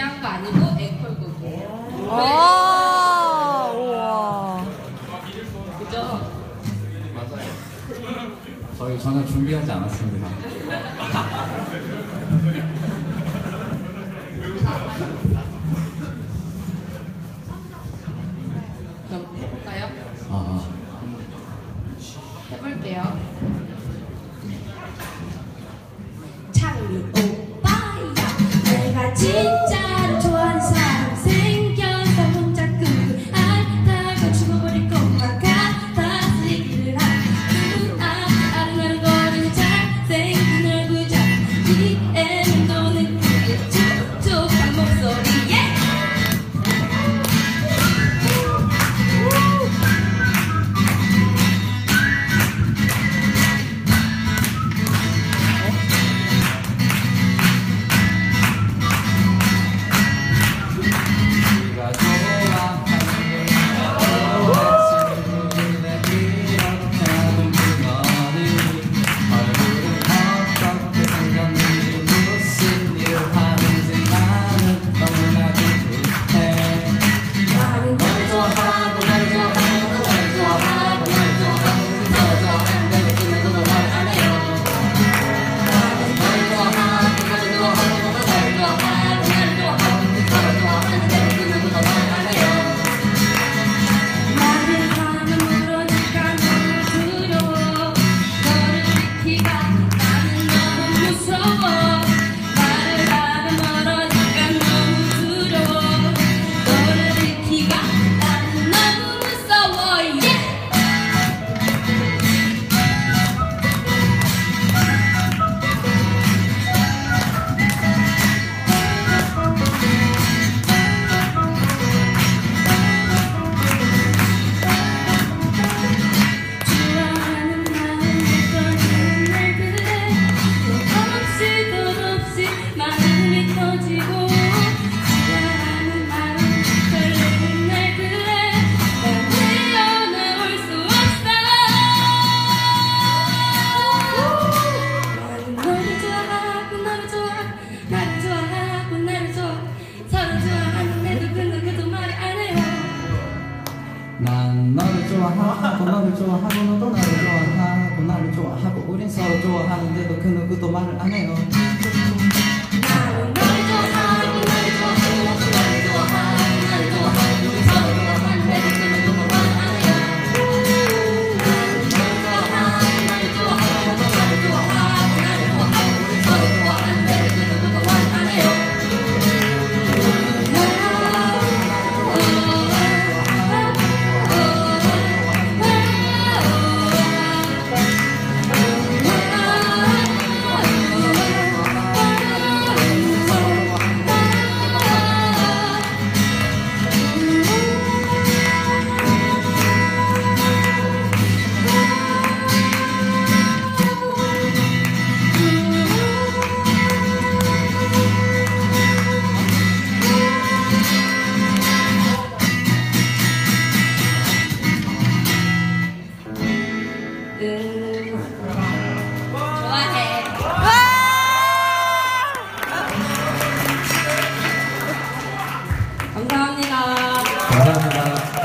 준비한 거 아니고 앵콜곡이에요. 아, 우와. 그죠? 맞아요. 저희 전혀 준비하지 않았습니다. 그럼 해볼까요? 해볼게요. 창민 오빠야, 내가 진짜로 좋아하는 사람 생겨서 혼자 끙끙 앓다가 죽어버릴 것만 같아서 얘기를 하는 앞에 아른아른거리는 잘생긴 얼굴 잡기에는 너는 그게 촉촉한 목소리에 난 너를 좋아하고 너를 좋아하고 너도 나를 좋아하고 나를 좋아하고 우린 서로 좋아하는데도 그 누구도 말을 안 해요. 나는 너를 좋아하고 너를 좋아하고 너도 나를 좋아하고 나를 좋아하고 우린 서로 좋아하는데도 그 누구도 말을 안 해요. 나는 너를 좋아하고 나를 좋아하고 너도 나를 좋아하고 나를 좋아하고 우린 서로 좋아하는데도 그 누구도 말을 안 해요. 좋아해. 감사합니다. 감사합니다.